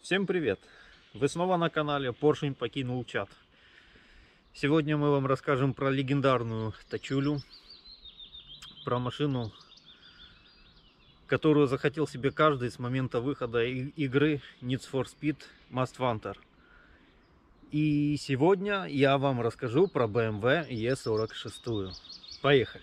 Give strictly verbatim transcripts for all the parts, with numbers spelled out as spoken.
Всем привет! Вы снова на канале Поршень покинул чат. Сегодня мы вам расскажем про легендарную тачулю, про машину, которую захотел себе каждый с момента выхода игры Need for Speed Most Wanted. И сегодня я вам расскажу про бэ эм вэ и сорок шесть. Поехали!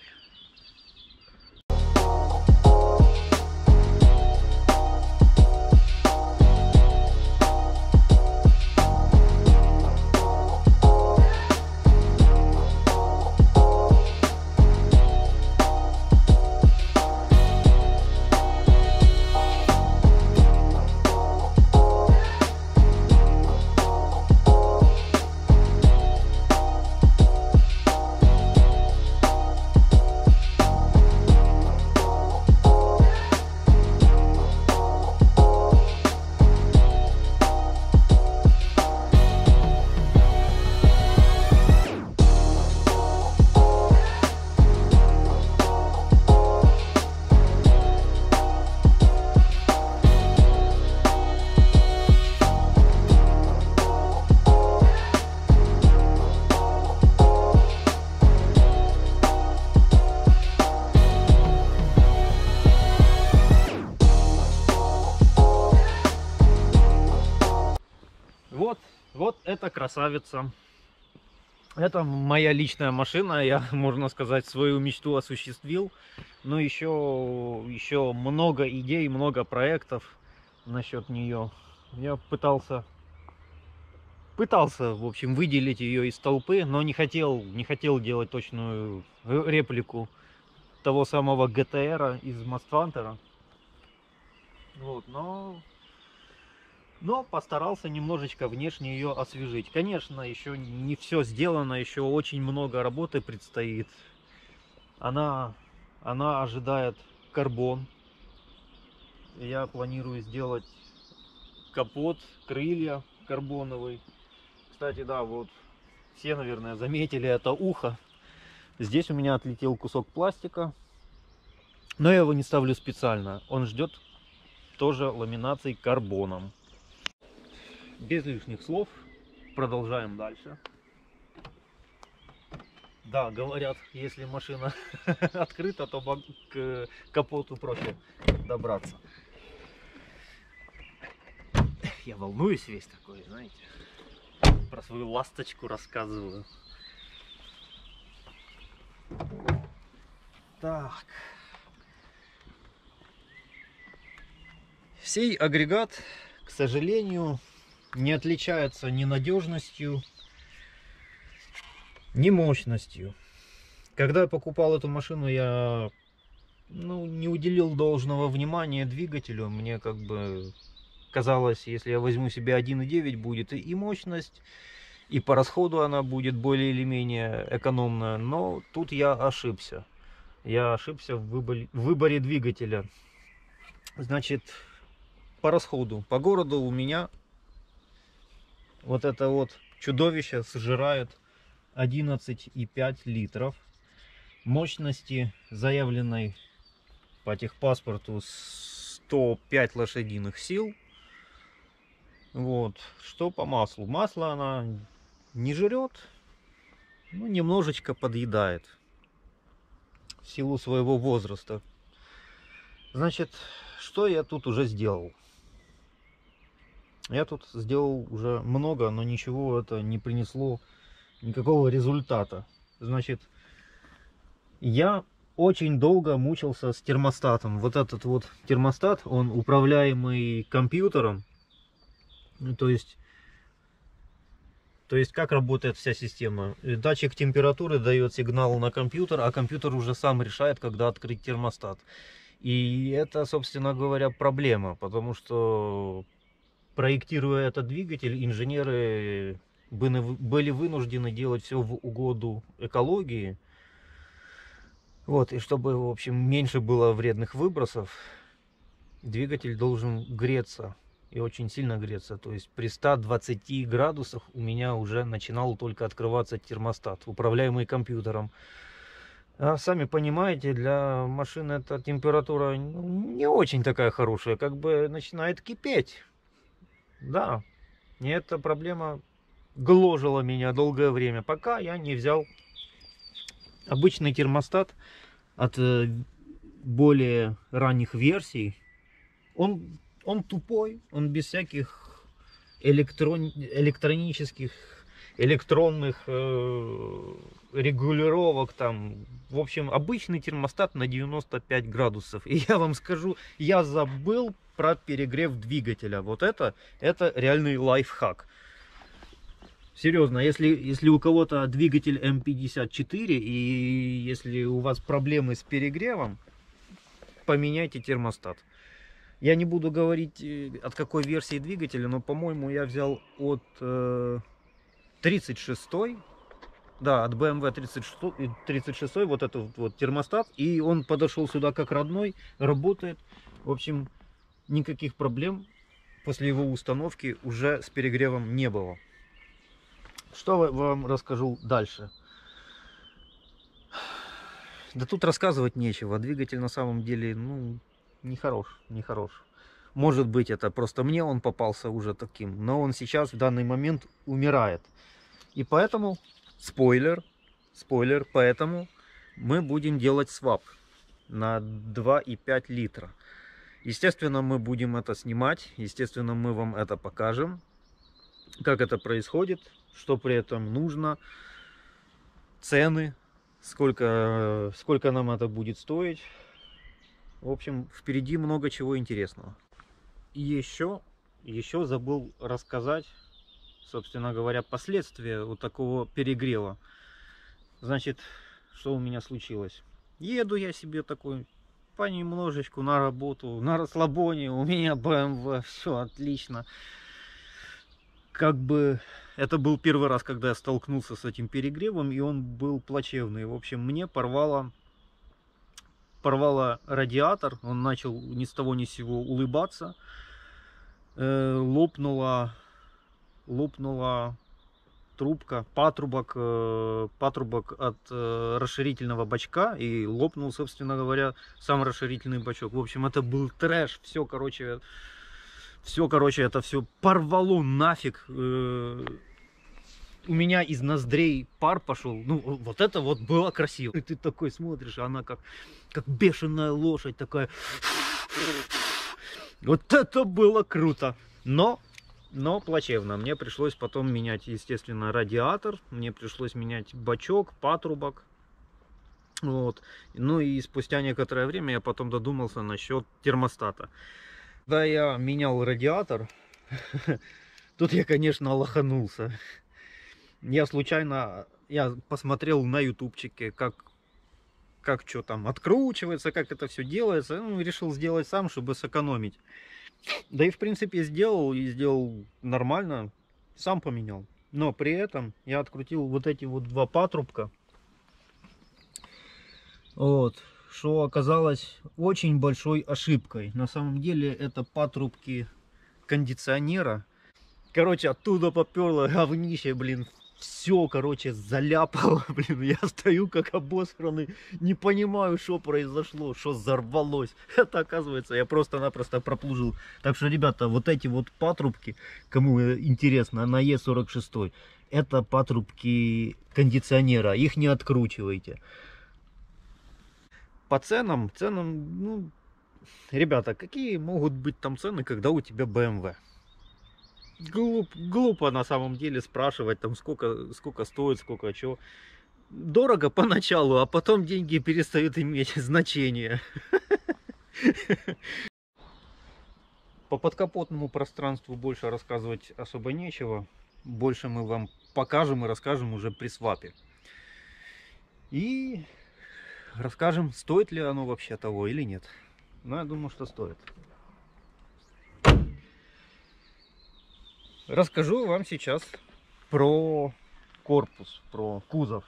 Вот, вот эта красавица. Это моя личная машина. Я, можно сказать, свою мечту осуществил. Но еще, еще много идей, много проектов насчет нее. Я пытался, пытался, в общем, выделить ее из толпы, но не хотел, не хотел делать точную реплику того самого джи ти ар из Most Wanted. Вот, но... Но постарался немножечко внешне ее освежить. Конечно, еще не все сделано, еще очень много работы предстоит. Она, она ожидает карбон. Я планирую сделать капот, крылья карбоновый. Кстати, да, вот все, наверное, заметили это ухо. Здесь у меня отлетел кусок пластика, но я его не ставлю специально. Он ждет тоже ламинации карбоном. Без лишних слов продолжаем дальше. Да, говорят, если машина открыта, то к капоту проще добраться. Я волнуюсь весь такой, знаете, про свою ласточку рассказываю. Так. Сей агрегат, к сожалению, не отличается ни надежностью, ни мощностью. Когда я покупал эту машину, я ну, не уделил должного внимания двигателю. Мне как бы казалось, если я возьму себе один и девять, будет и мощность, и по расходу она будет более или менее экономная. Но тут я ошибся. Я ошибся в выборе, в выборе двигателя. Значит, по расходу, по городу у меня вот это вот чудовище сжирает одиннадцать и пять литров. Мощности заявленной по техпаспорту сто пять лошадиных сил. Вот. Что по маслу? Масло она не жрет, но немножечко подъедает в силу своего возраста. Значит, что я тут уже сделал? Я тут сделал уже много, но ничего это не принесло никакого результата. Значит, я очень долго мучился с термостатом. Вот этот вот термостат, он управляемый компьютером. То есть, то есть как работает вся система? Датчик температуры дает сигнал на компьютер, а компьютер уже сам решает, когда открыть термостат. И это, собственно говоря, проблема, потому что, проектируя этот двигатель, инженеры были вынуждены делать все в угоду экологии. Вот, и чтобы, в общем, меньше было вредных выбросов, двигатель должен греться. И очень сильно греться. То есть при ста двадцати градусах у меня уже начинал только открываться термостат, управляемый компьютером. А сами понимаете, для машины эта температура не очень такая хорошая, как бы начинает кипеть. Да, и эта проблема гложила меня долгое время, пока я не взял обычный термостат от более ранних версий. Он, он тупой, он без всяких электрон, электронических, электронных э, регулировок там. В общем, обычный термостат на девяносто пять градусов. И я вам скажу, я забыл про перегрев двигателя. Вот это, это реальный лайфхак. Серьезно, если, если у кого-то двигатель эм пятьдесят четыре и если у вас проблемы с перегревом, поменяйте термостат. Я не буду говорить, от какой версии двигателя, но, по-моему, я взял от э, тридцать шестой. Да, от бэ эм вэ тридцать шестой вот этот вот термостат. И он подошел сюда как родной, работает. В общем, никаких проблем после его установки уже с перегревом не было. Что вам расскажу дальше? Да тут рассказывать нечего. Двигатель на самом деле, ну, нехорош, нехорош. Может быть, это просто мне он попался уже таким, но он сейчас в данный момент умирает. И поэтому, спойлер, спойлер, поэтому мы будем делать свап на два и пять литра. Естественно, мы будем это снимать, естественно, мы вам это покажем, как это происходит, что при этом нужно, цены, сколько, сколько нам это будет стоить. В общем, впереди много чего интересного. И еще, еще забыл рассказать, собственно говоря, последствия вот такого перегрева. Значит, что у меня случилось? Еду я себе такой понемножечку на работу, на расслабоне, у меня бэ эм вэ, все отлично. Как бы это был первый раз, когда я столкнулся с этим перегревом, и он был плачевный. В общем, мне порвало, порвало радиатор, он начал ни с того ни с сего улыбаться. Э, лопнула, лопнула трубка, патрубок, э, патрубок от э, расширительного бачка, и лопнул, собственно говоря, сам расширительный бачок. В общем, это был трэш, все, короче, все, короче, это все порвало нафиг. Э, у меня из ноздрей пар пошел. Ну, вот это вот было красиво. И ты такой смотришь, она как, как бешеная лошадь такая. Вот это было круто. Но, но плачевно. Мне пришлось потом менять, естественно, радиатор. Мне пришлось менять бачок, патрубок. Вот. Ну и спустя некоторое время я потом додумался насчет термостата. Когда я менял радиатор, тут я, конечно, лоханулся. Я случайно, я посмотрел на ютубчике, как, как что там откручивается, как это все делается. Ну, решил сделать сам, чтобы сэкономить. Да и в принципе сделал, и сделал нормально, сам поменял. Но при этом я открутил вот эти вот два патрубка. Вот, что оказалось очень большой ошибкой. На самом деле это патрубки кондиционера. Короче, оттуда поперло говнище, блин. Все, короче, заляпало, блин. Я стою как обосранный, не понимаю, что произошло, что взорвалось. Это, оказывается, я просто-напросто проплужил. Так что, ребята, вот эти вот патрубки, кому интересно, на Е сорок шесть, это патрубки кондиционера, их не откручивайте. По ценам, ценам, ну, ребята, какие могут быть там цены, когда у тебя бэ эм вэ? Глуп, глупо на самом деле спрашивать, там сколько, сколько стоит, сколько что. Дорого поначалу, а потом деньги перестают иметь значение. По подкапотному пространству больше рассказывать особо нечего. Больше мы вам покажем и расскажем уже при свапе. И расскажем, стоит ли оно вообще того или нет. Но я думаю, что стоит. Расскажу вам сейчас про корпус, про кузов.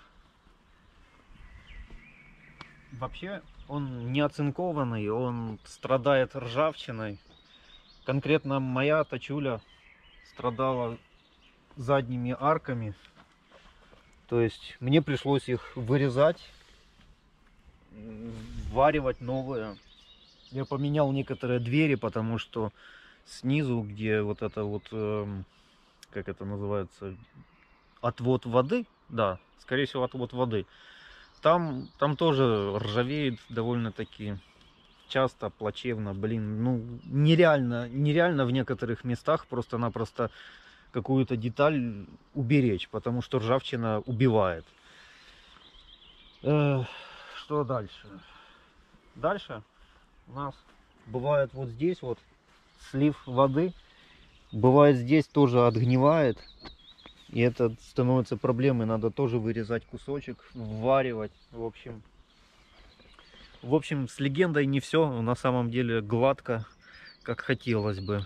Вообще он не оцинкованный, он страдает ржавчиной. Конкретно моя тачуля страдала задними арками. То есть мне пришлось их вырезать, варивать новые. Я поменял некоторые двери, потому что снизу, где вот это вот, э, как это называется, отвод воды, да, скорее всего отвод воды, там, там тоже ржавеет довольно-таки часто, плачевно, блин, ну нереально, нереально в некоторых местах просто-напросто какую-то деталь уберечь, потому что ржавчина убивает. Э, что дальше? Дальше у нас бывает вот здесь вот слив воды, бывает здесь тоже отгнивает, и это становится проблемой, надо тоже вырезать кусочек, вваривать, в общем. В общем, с легендой не все на самом деле гладко, как хотелось бы.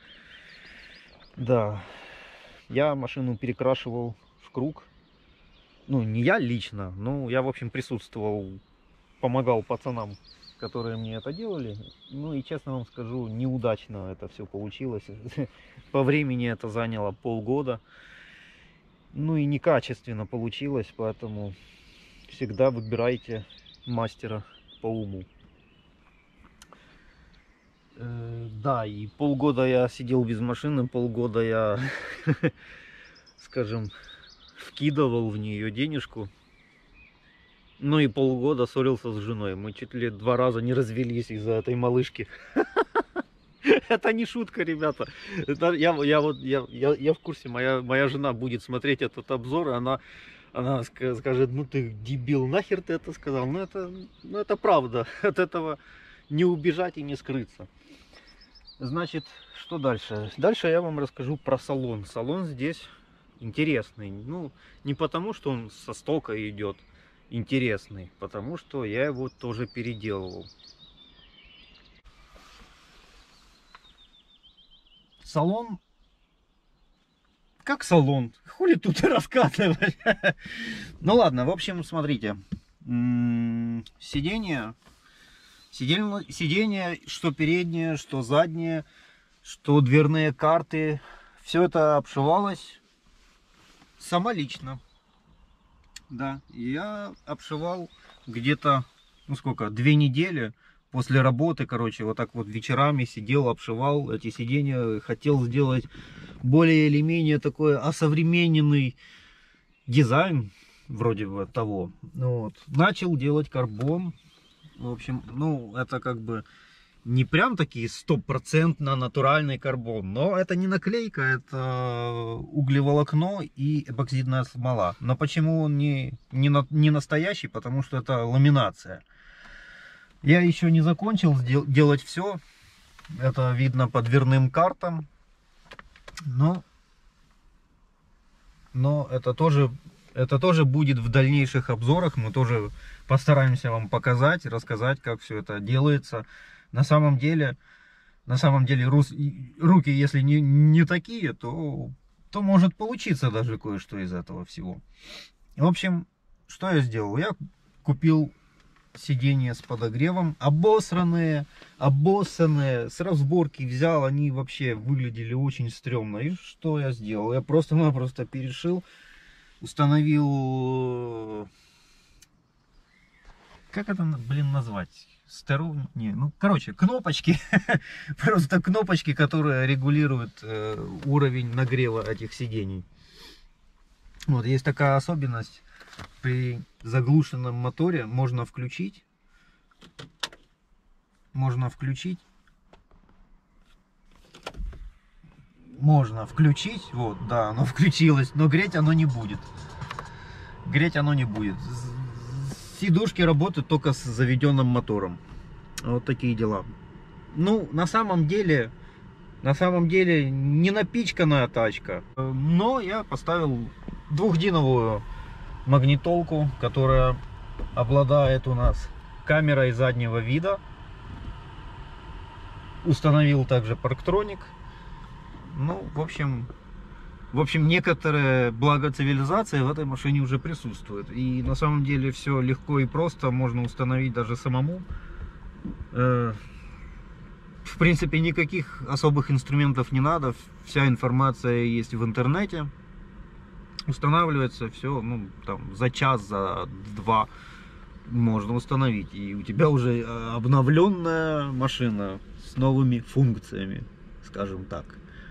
Да, я машину перекрашивал в круг. Ну, не я лично, но я, в общем, присутствовал, помогал пацанам, которые мне это делали. Ну и честно вам скажу, неудачно это все получилось. По времени это заняло полгода. Ну и некачественно получилось, поэтому всегда выбирайте мастера по уму. Э, да, и полгода я сидел без машины, полгода я, скажем, вкидывал в нее денежку. Ну и полгода ссорился с женой. Мы чуть ли два раза не развелись из-за этой малышки. Это не шутка, ребята. Это я, я, вот, я, я, я в курсе, моя, моя жена будет смотреть этот обзор, и она, она скажет, ну ты дебил, нахер ты это сказал? Ну это, ну это правда. От этого не убежать и не скрыться. Значит, что дальше? Дальше я вам расскажу про салон. Салон здесь интересный. Ну, не потому, что он со стока идет интересный, потому что я его тоже переделывал. Салон, как салон, хули тут рассказывать. Ну ладно, в общем, смотрите, сиденье, сиденье, сиденье, что переднее, что заднее, что дверные карты, все это обшивалось самолично. Да, я обшивал где-то, ну сколько, две недели. После работы, короче, вот так вот вечерами сидел, обшивал эти сиденья, хотел сделать более или менее такой осовремененный дизайн, вроде бы того. Вот. Начал делать карбон. В общем, ну, это как бы не прям таки стопроцентно натуральный карбон, но это не наклейка, это углеволокно и эпоксидная смола. Но почему он не, не, на, не настоящий? Потому что это ламинация. Я еще не закончил делать все. Это видно по дверным картам. Но, но это тоже, это тоже будет в дальнейших обзорах. Мы тоже постараемся вам показать, рассказать, как все это делается. На самом деле, на самом деле руки, если не, не такие, то, то может получиться даже кое-что из этого всего. В общем, что я сделал? Я купил сиденья с подогревом, обосранные, обоссанные, с разборки взял, они вообще выглядели очень стрёмно. И что я сделал? Я просто-напросто перешил, установил, как это, блин, назвать? Стеру... Не, ну, короче, кнопочки, просто кнопочки, которые регулируют э, уровень нагрева этих сидений. Вот, есть такая особенность. При заглушенном моторе можно включить, можно включить, можно включить, вот, да, оно включилось, но греть оно не будет, греть оно не будет. Сидушки работают только с заведенным мотором, вот такие дела. Ну, на самом деле, на самом деле не напичканная тачка, но я поставил двухдиновую магнитолку, которая обладает у нас камерой заднего вида. Установил также парктроник. Ну, в общем, в общем, некоторые блага цивилизации в этой машине уже присутствуют. И на самом деле все легко и просто, можно установить даже самому. В принципе, никаких особых инструментов не надо. Вся информация есть в интернете. Устанавливается все, ну, там, за час, за два можно установить. И у тебя уже обновленная машина с новыми функциями, скажем так.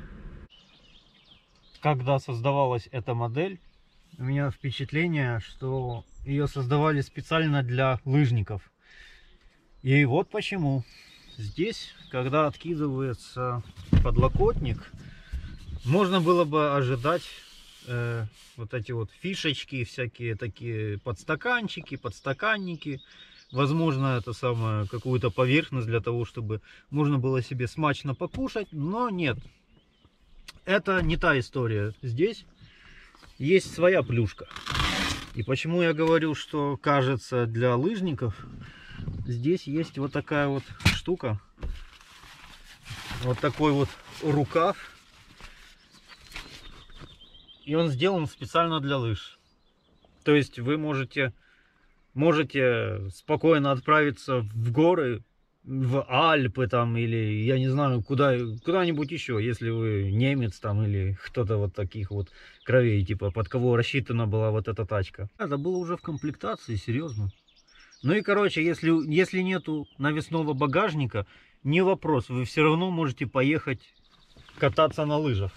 Когда создавалась эта модель, у меня впечатление, что ее создавали специально для лыжников. И вот почему. Здесь, когда откидывается подлокотник, можно было бы ожидать э, вот эти вот фишечки, всякие такие подстаканчики, подстаканники. Возможно, это самое, какую-то поверхность для того, чтобы можно было себе смачно покушать, но нет. Это не та история. Здесь есть своя плюшка. И почему я говорю, что кажется для лыжников, здесь есть вот такая вот штука. Вот такой вот рукав. И он сделан специально для лыж. То есть вы можете, можете спокойно отправиться в горы, в Альпы там, или я не знаю, куда, куда-нибудь еще, если вы немец там, или кто-то вот таких вот кровей, типа, под кого рассчитана была вот эта тачка. Это было уже в комплектации, серьезно. Ну и, короче, если, если нету навесного багажника, не вопрос, вы все равно можете поехать кататься на лыжах.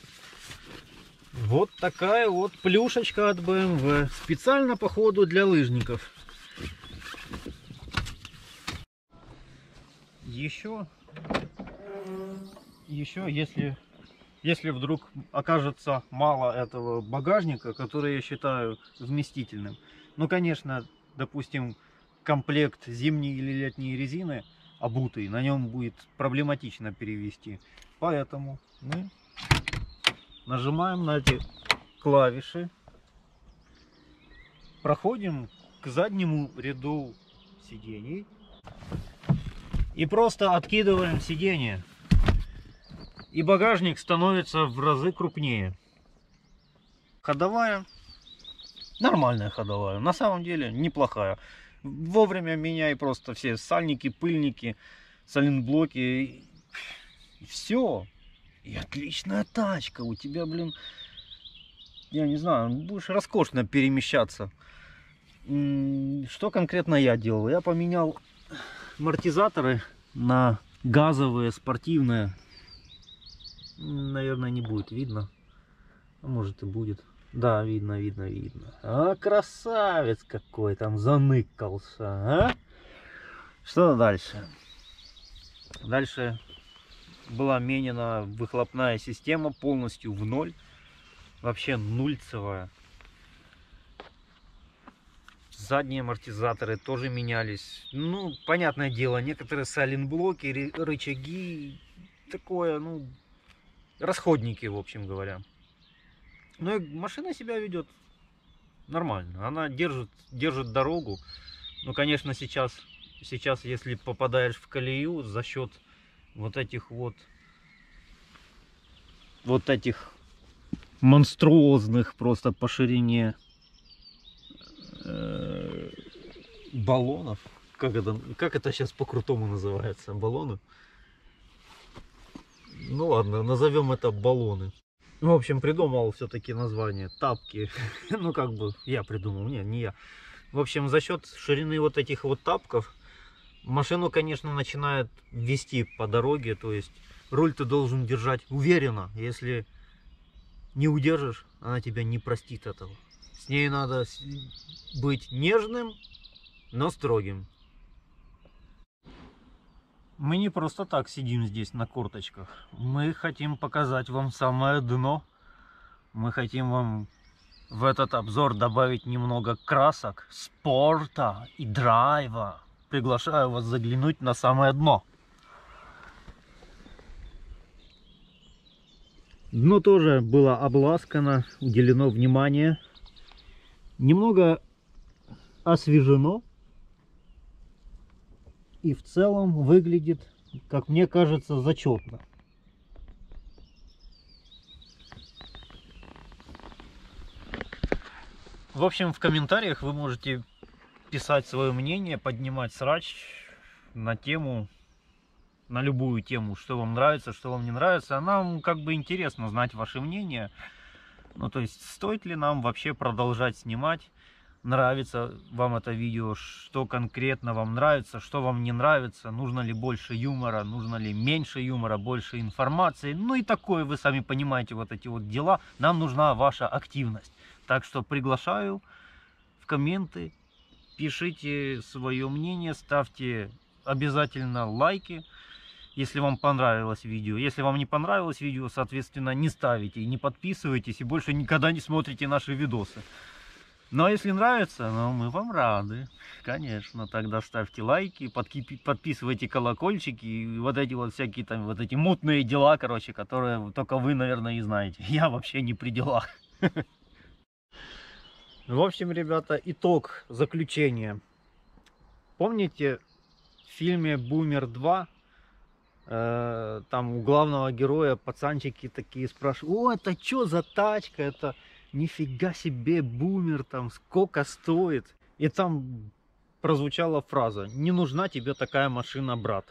Вот такая вот плюшечка от бэ эм вэ, специально, походу, для лыжников. Еще, еще, если, если вдруг окажется мало этого багажника, который я считаю вместительным, ну, конечно, допустим, комплект зимней или летней резины обутый, на нем будет проблематично перевести. Поэтому мы нажимаем на эти клавиши, проходим к заднему ряду сидений и просто откидываем сиденье. И багажник становится в разы крупнее. Ходовая, нормальная ходовая, на самом деле неплохая. Вовремя меняй просто все сальники, пыльники, сайлентблоки. И все. И отличная тачка. У тебя, блин, я не знаю, будешь роскошно перемещаться. Что конкретно я делал? Я поменял амортизаторы на газовые, спортивные. Наверное, не будет видно. А может и будет. Да, видно, видно, видно. А, красавец какой там заныкался, а? Что дальше? Дальше была менена выхлопная система полностью в ноль. Вообще нульцевая. Задние амортизаторы тоже менялись. Ну, понятное дело, некоторые сайлентблоки, рычаги, такое, ну, расходники, в общем говоря. Но машина себя ведет нормально. Она держит, держит дорогу. Ну, конечно, сейчас, сейчас, если попадаешь в колею за счет вот этих вот, вот этих монструозных просто по ширине э, баллонов. Как это, как это сейчас по-крутому называется? Баллоны? Ну ладно, назовем это баллоны. В общем, придумал все-таки название тапки. Ну, как бы я придумал, не, не я. В общем, за счет ширины вот этих вот тапков машину, конечно, начинает вести по дороге. То есть руль ты должен держать уверенно. Если не удержишь, она тебя не простит этого. С ней надо быть нежным, но строгим. Мы не просто так сидим здесь на корточках. Мы хотим показать вам самое дно. Мы хотим вам в этот обзор добавить немного красок, спорта и драйва. Приглашаю вас заглянуть на самое дно. Дно тоже было обласкано, уделено внимание. Немного освежено. И в целом выглядит, как мне кажется, зачетно. В общем, в комментариях вы можете писать свое мнение, поднимать срач на тему, на любую тему, что вам нравится, что вам не нравится. А нам как бы интересно знать ваше мнение. Ну, то есть, стоит ли нам вообще продолжать снимать нравится вам это видео, что конкретно вам нравится, что вам не нравится, нужно ли больше юмора, нужно ли меньше юмора, больше информации. Ну и такое, вы сами понимаете, вот эти вот дела. Нам нужна ваша активность. Так что приглашаю в комменты, пишите свое мнение, ставьте обязательно лайки, если вам понравилось видео. Если вам не понравилось видео, соответственно, не ставите, не подписывайтесь и больше никогда не смотрите наши видосы. Но если нравится, ну, мы вам рады. Конечно, тогда ставьте лайки, подписывайте колокольчики и вот эти вот всякие там вот эти мутные дела, короче, которые только вы, наверное, и знаете. Я вообще не при делах. В общем, ребята, итог, заключение. Помните в фильме «Бумер два»? Э, там у главного героя пацанчики такие спрашивают: о, это что за тачка, это нифига себе бумер, там сколько стоит. И там прозвучала фраза: не нужна тебе такая машина, брат.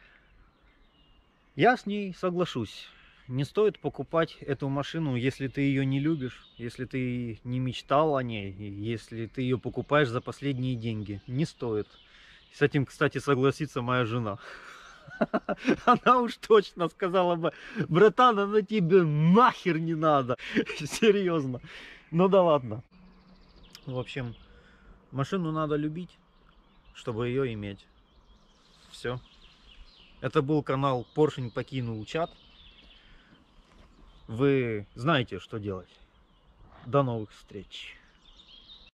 Я с ней соглашусь. Не стоит покупать эту машину, если ты ее не любишь, если ты не мечтал о ней, если ты ее покупаешь за последние деньги. Не стоит. С этим, кстати, согласится моя жена. Она уж точно сказала бы: братан, она тебе нахер не надо. Серьезно. Ну да ладно. В общем, машину надо любить, чтобы ее иметь. Все. Это был канал Поршень покинул чат. Вы знаете, что делать. До новых встреч.